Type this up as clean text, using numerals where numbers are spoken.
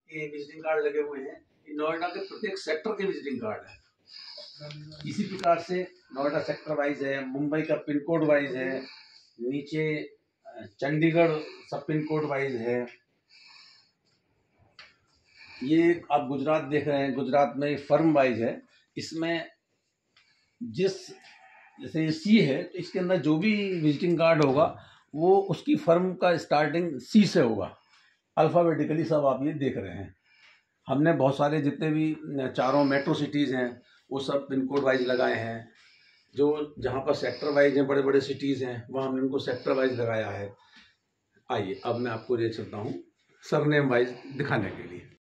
के visiting card लगे हुए हैं। नोएडा के प्रत्येक सेक्टर के विजिटिंग कार्ड है। इसी प्रकार से नोएडा सेक्टर वाइज है, मुंबई का पिन कोड वाइज है, नीचे चंडीगढ़ सब पिन कोड वाइज है। ये आप गुजरात देख रहे हैं, गुजरात में फर्म वाइज है। इसमें जैसे ये सी है तो इसके अंदर जो भी विजिटिंग कार्ड होगा वो उसकी फर्म का स्टार्टिंग सी से होगा, अल्फ़ाबेटिकली सब आप ये देख रहे हैं। हमने बहुत सारे जितने भी चारों मेट्रो सिटीज़ हैं वो सब पिन कोड वाइज लगाए हैं। जो जहाँ पर सेक्टर वाइज हैं, बड़े बड़े सिटीज़ हैं, वहाँ हमने उनको सेक्टर वाइज लगाया है। आइए अब मैं आपको ले चलता हूँ सरनेम वाइज दिखाने के लिए।